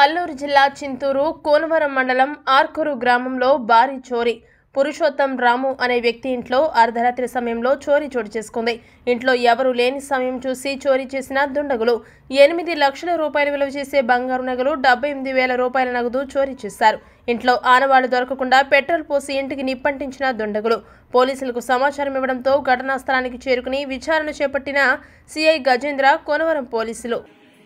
అల్లూరు జిల్లా చింతూరు కోనవరం మండలం ఆర్కూరు గ్రామంలో భారీ చోరీ. పురుషోత్తం రాము అనే వ్యక్తి ఇంట్లో అర్ధరాత్రి సమయంలో చోరీ చోటు చేసుకుంది. ఇంట్లో ఎవరూ లేని సమయం చూసి చోరీ చేసిన దుండగులు 8 లక్షల రూపాయలు విలువ చేసే బంగారు నగలు, 78,000 రూపాయల నగదు చోరీ చేశారు. ఇంట్లో ఆనవాళ్లు దొరకకుండా పెట్రోల్ పోసి ఇంటికి నిప్పంటించిన దుండగులు పోలీసులకు సమాచారం ఇవ్వడంతో ఘటనా స్థలానికి చేరుకుని విచారణ చేపట్టిన సిఐ గజేంద్ర, కోనవరం పోలీసులు.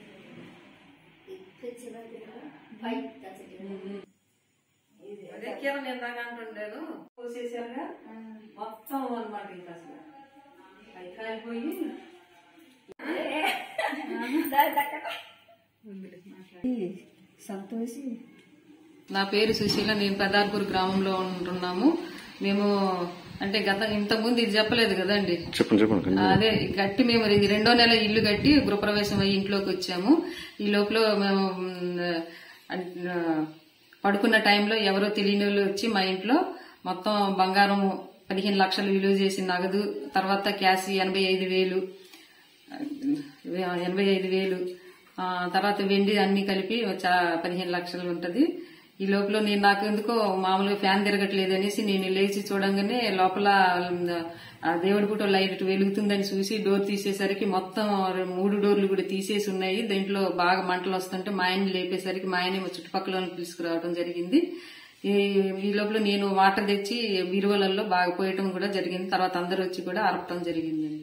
అంటుండేను పోసేసారుగా మొత్తం అనమాట. ఇంకా అసలు అవి కాలిపోయి సంతోషి. నా పేరు సుశీల, నేను పెదార్పూర్ గ్రామంలో ఉంటున్నాము. మేము అంటే ఇంతకుముందు ఇది చెప్పలేదు కదండి. అదే కట్టి మేము 2వ నెల ఇల్లు కట్టి గృహప్రవేశం అయ్యి ఇంట్లోకి వచ్చాము. ఈ లోపల మేము పడుకున్న టైంలో ఎవరో తెలియని వాళ్ళు వచ్చి మా ఇంట్లో మొత్తం బంగారం 15 లక్షలు విలువ చేసి నగదు, తర్వాత క్యాష్ 85,000, తర్వాత వెండి అన్ని కలిపి 15 లక్షలు ఉంటది. ఈ లోపల నాకు ఎందుకో మామూలుగా ఫ్యాన్ తిరగట్లేదు అనేసి నేను లేచి చూడంగానే లోపల దేవుడి పుట్ట లైట్ వెలుగుతుందని చూసి డోర్ తీసేసరికి మొత్తం 3 డోర్లు కూడా తీసేసి ఉన్నాయి. దీంట్లో బాగా మంటలు వస్తుంటే మా ఆయన లేపేసరికి మా ఆయన చుట్టుపక్కల తీసుకురావడం జరిగింది. ఈ లోపల నేను వాటర్ తెచ్చి బీరువాలలో బాగా పోయటం కూడా జరిగింది. తర్వాత అందరూ వచ్చి కూడా అరపటం జరిగింది.